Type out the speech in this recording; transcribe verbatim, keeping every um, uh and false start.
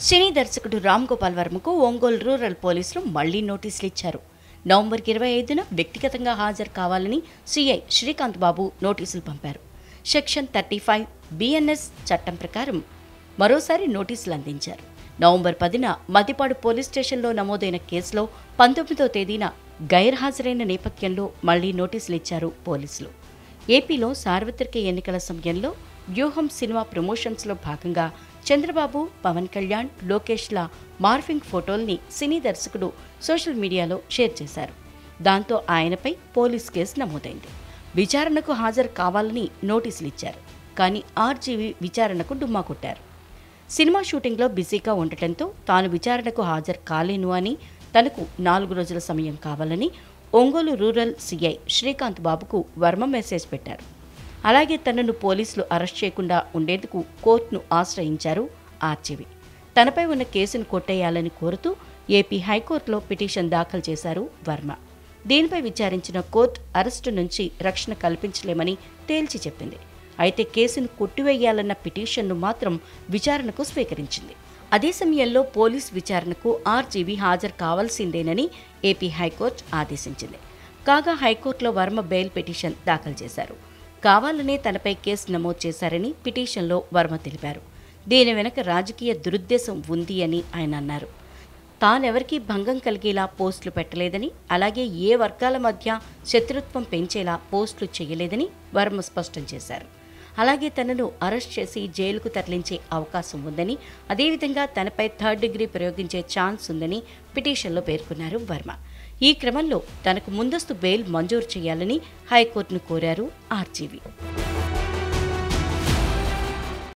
సినీ దర్శకుడు రామ్ గోపాల్ వర్మకు ఒంగోలు రూరల్ పోలీసులు మళ్లీ నోటీసులు ఇచ్చారు. నవంబర్ ఇరవై ఐదున వ్యక్తిగతంగా హాజరు కావాలని సీఐ శ్రీకాంత్ బాబు నోటీసులు పంపారు. సెక్షన్ థర్టీ ఫైవ్ బిఎన్ఎస్ చట్టం ప్రకారం మరోసారి నోటీసులు అందించారు. నవంబర్ పదిన మద్దిపాడు పోలీస్ స్టేషన్లో నమోదైన కేసులో పంతొమ్మిదో తేదీన గైర్హాజరైన నేపథ్యంలో మళ్లీ నోటీసులు ఇచ్చారు పోలీసులు. ఏపీలో సార్వత్రిక ఎన్నికల సమయంలో వ్యూహం సినిమా ప్రమోషన్స్లో భాగంగా చంద్రబాబు, పవన్ కళ్యాణ్, లోకేష్ల మార్ఫింగ్ ఫోటోల్ని సినీ దర్శకుడు సోషల్ మీడియాలో షేర్ చేశారు. దాంతో ఆయనపై పోలీస్ కేసు నమోదైంది. విచారణకు హాజరు కావాలని నోటీసులు ఇచ్చారు. కానీ ఆర్జీవీ విచారణకు డుమ్మా కొట్టారు. సినిమా షూటింగ్లో బిజీగా ఉండటంతో తాను విచారణకు హాజరు కాలేను అని, తనకు నాలుగు రోజుల సమయం కావాలని ఒంగోలు రూరల్ సీఐ శ్రీకాంత్ బాబుకు వర్మ మెసేజ్ పెట్టారు. అలాగే తనను పోలీసులు అరెస్ట్ చేయకుండా ఉండేందుకు కోర్టును ఆశ్రయించారు ఆర్జీవీ. తనపై ఉన్న కేసును కొట్టేయాలని కోరుతూ ఏపీ హైకోర్టులో పిటిషన్ దాఖలు చేశారు వర్మ. దీనిపై విచారించిన కోర్టు అరెస్టు నుంచి రక్షణ కల్పించలేమని తేల్చి చెప్పింది. అయితే కేసును కొట్టివేయాలన్న పిటిషన్ను మాత్రం విచారణకు స్వీకరించింది. అదే సమయంలో పోలీస్ విచారణకు ఆర్జీవీ హాజరు కావాల్సిందేనని ఏపీ హైకోర్టు ఆదేశించింది. కాగా హైకోర్టులో వర్మ బెయిల్ పిటిషన్ దాఖలు చేశారు. కావాలనే తనపై కేసు నమోదు చేశారని పిటిషన్లో వర్మ తెలిపారు. దీని వెనక రాజకీయ దురుద్దేశం ఉంది అని ఆయన అన్నారు. తానెవరికీ భంగం కలిగేలా పోస్టులు పెట్టలేదని, అలాగే ఏ వర్గాల మధ్య శత్రుత్వం పెంచేలా పోస్టులు చేయలేదని వర్మ స్పష్టం చేశారు. అలాగే తనను అరెస్ట్ చేసి జైలుకు తరలించే అవకాశం ఉందని, అదేవిధంగా తనపై థర్డ్ డిగ్రీ ప్రయోగించే ఛాన్స్ ఉందని పిటిషన్లో పేర్కొన్నారు వర్మ. ఈ క్రమంలో తనకు ముందస్తు బెయిల్ మంజూరు చేయాలని హైకోర్టును కోరారు ఆర్జీవీ.